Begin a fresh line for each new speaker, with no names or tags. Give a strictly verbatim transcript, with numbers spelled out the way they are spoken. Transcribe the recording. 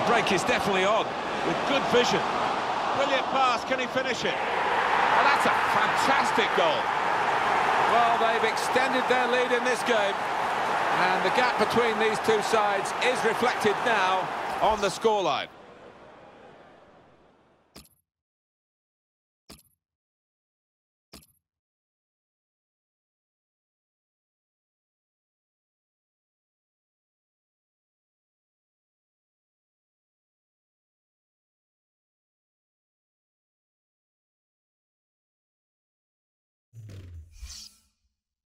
The break is definitely on, with good vision.
Brilliant pass, can he finish it?
Oh, that's a fantastic goal. Well, they've extended their lead in this game, and the gap between these two sides is reflected now on the scoreline.